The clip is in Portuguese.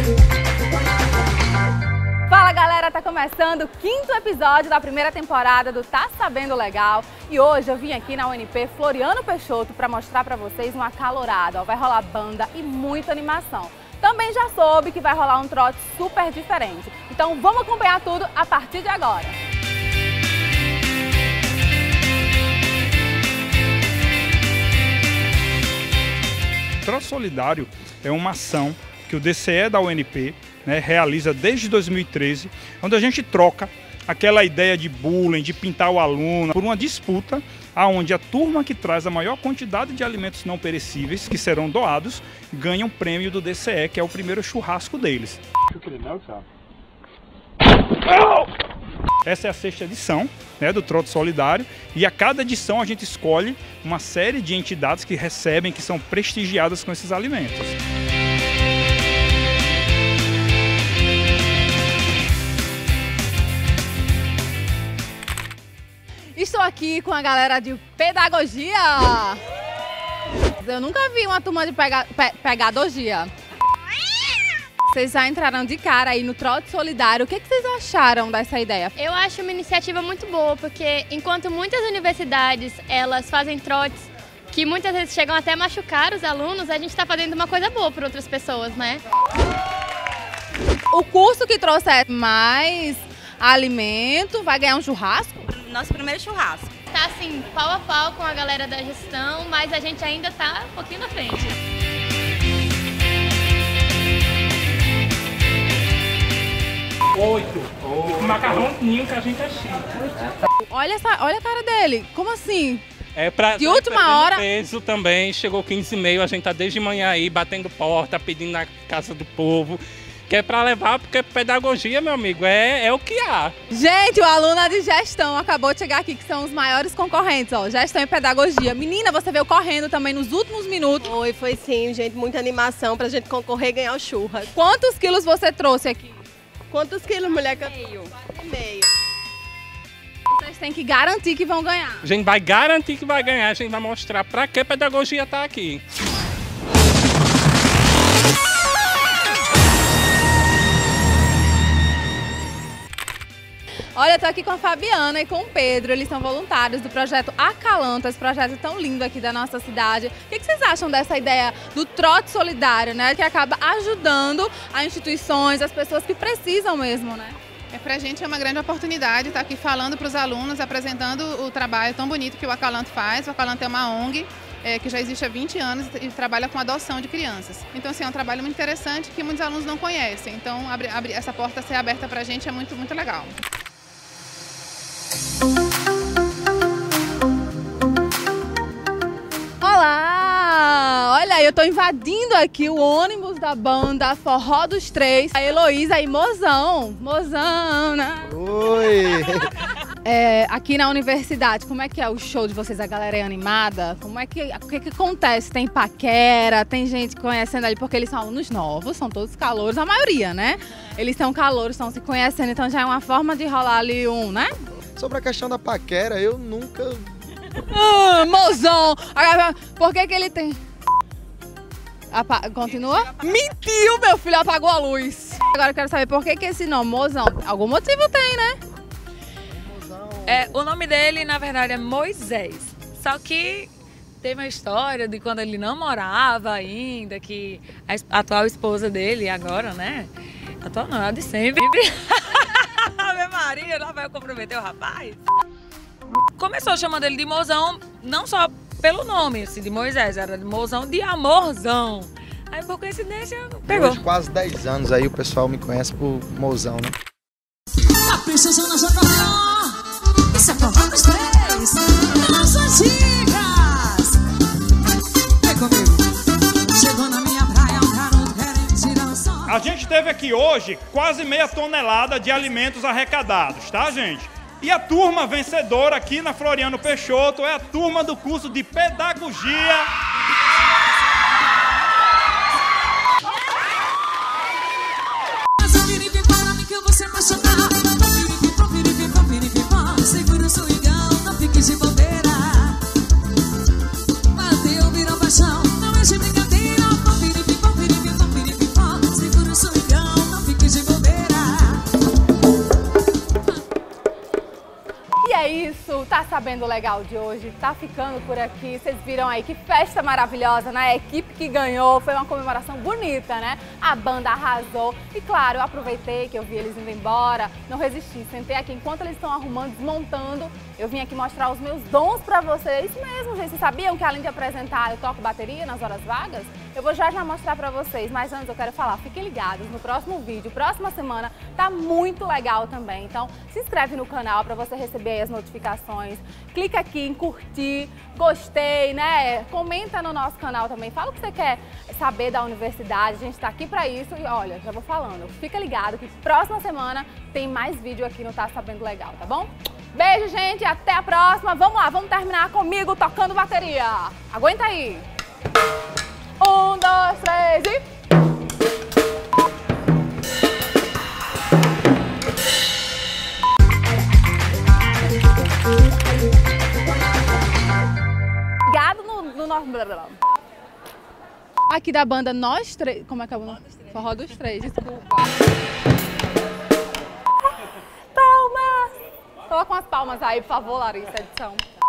Fala galera, tá começando o 5º episódio da primeira temporada do Tá Sabendo Legal e hoje eu vim aqui na UNP Floriano Peixoto para mostrar para vocês uma acalorada, vai rolar banda e muita animação. Também já soube que vai rolar um trote super diferente, então vamos acompanhar tudo a partir de agora. O Trote Solidário é uma ação que o DCE da UNP realiza desde 2013, onde a gente troca aquela ideia de bullying, de pintar o aluno, por uma disputa onde a turma que traz a maior quantidade de alimentos não perecíveis, que serão doados, ganha um prêmio do DCE, que é o primeiro churrasco deles. Essa é a 6ª edição do Trote Solidário e a cada edição a gente escolhe uma série de entidades que recebem, que são prestigiadas com esses alimentos. Estou aqui com a galera de pedagogia. Eu nunca vi uma turma de pedagogia. Vocês já entraram de cara aí no Trote Solidário. O que vocês acharam dessa ideia? Eu acho uma iniciativa muito boa, porque enquanto muitas universidades elas fazem trotes que muitas vezes chegam até a machucar os alunos, a gente está fazendo uma coisa boa para outras pessoas, né? O curso que trouxer mais alimento vai ganhar um churrasco? Nosso primeiro churrasco. Tá assim, pau a pau com a galera da gestão, mas a gente ainda tá um pouquinho na frente. O macarrãozinho que a gente é chique. Olha a cara dele, como assim? É pra de última hora. Peso também, chegou 15h30, a gente tá desde manhã aí batendo porta, pedindo na casa do povo. Que é pra levar, porque pedagogia, meu amigo, é o que há. Gente, o aluno de gestão acabou de chegar aqui, que são os maiores concorrentes, ó, gestão e pedagogia. Menina, você veio correndo também nos últimos minutos. Foi sim, gente, muita animação pra gente concorrer e ganhar o churras. Quantos quilos você trouxe aqui? Quantos quilos, mulher? Meio. Vocês têm que garantir que vão ganhar. A gente vai garantir que vai ganhar, a gente vai mostrar pra que pedagogia tá aqui. Olha, eu tô aqui com a Fabiana e com o Pedro, eles são voluntários do projeto Acalanta, esse projeto tão lindo aqui da nossa cidade. O que vocês acham dessa ideia do trote solidário, né? Que acaba ajudando as instituições, as pessoas que precisam mesmo, né? Pra gente é uma grande oportunidade estar aqui falando para os alunos, apresentando o trabalho tão bonito que o Acalanta faz. O Acalanta é uma ONG que já existe há 20 anos e trabalha com adoção de crianças. Então, assim, é um trabalho muito interessante que muitos alunos não conhecem. Então, essa porta ser aberta pra gente é muito, muito legal. Olá! Olha, eu tô invadindo aqui o ônibus da banda Forró dos Três. A Heloísa e Mozão. Mozão, né? Oi! Aqui na universidade, como é que é o show de vocês? A galera é animada? O que acontece? Tem paquera, tem gente conhecendo ali, porque eles são alunos novos, são todos calouros, a maioria, né? Eles são calouros, estão se conhecendo, então já é uma forma de rolar ali né? Sobre a questão da paquera, eu nunca... Mozão! Por que ele tem... Continua? Mentiu, meu filho, apagou a luz. Agora eu quero saber por que esse nome, Mozão. Algum motivo tem, né? O nome dele, na verdade, é Moisés. Só que tem uma história de quando ele namorava ainda, que a atual esposa dele agora, né? Atual não, é a de sempre. Ave Maria, lá vai eu comprometer o rapaz. Começou chamando ele de Mozão, não só pelo nome, assim, de Moisés, era de Mozão de amorzão. Aí, por coincidência, pegou. Hoje, quase 10 anos aí, o pessoal me conhece por Mozão, né? A princesa na janela, isso é Forró dos Três, nas antigas. Vem comigo, chegou na minha praia, um garoto querendo tirar o som. A gente teve aqui hoje quase meia tonelada de alimentos arrecadados, tá, gente? E a turma vencedora aqui na Floriano Peixoto é a turma do curso de Pedagogia. Segura o swingão, não fique de bobeira. Bateu, virou paixão, não é de brincadeira. Segura o swingão. Sabendo Legal de hoje tá ficando por aqui. Vocês viram aí que festa maravilhosa, né? A equipe que ganhou, foi uma comemoração bonita, né? A banda arrasou. E claro, eu aproveitei que eu vi eles indo embora, não resisti. Sentei aqui enquanto eles estão arrumando, desmontando. Eu vim aqui mostrar os meus dons pra vocês. Isso mesmo, gente. Vocês sabiam que além de apresentar, eu toco bateria nas horas vagas? Eu vou já mostrar pra vocês, mas antes eu quero falar, fiquem ligados no próximo vídeo. Próxima semana tá muito legal também. Então se inscreve no canal pra você receber aí as notificações. Clica aqui em curtir, gostei, né? Comenta no nosso canal também. Fala o que você quer saber da universidade. A gente tá aqui pra isso e olha, já vou falando. Fica ligado que próxima semana tem mais vídeo aqui no Tá Sabendo Legal, tá bom? Beijo, gente. Até a próxima. Vamos lá, vamos terminar comigo tocando bateria. Aguenta aí. 1, 2, 3 e... Ligado no nosso... Aqui da banda Nós Três... Como é que é o nome? Forró dos Três, desculpa. Palmas! Coloca umas palmas aí, por favor, Larissa, edição.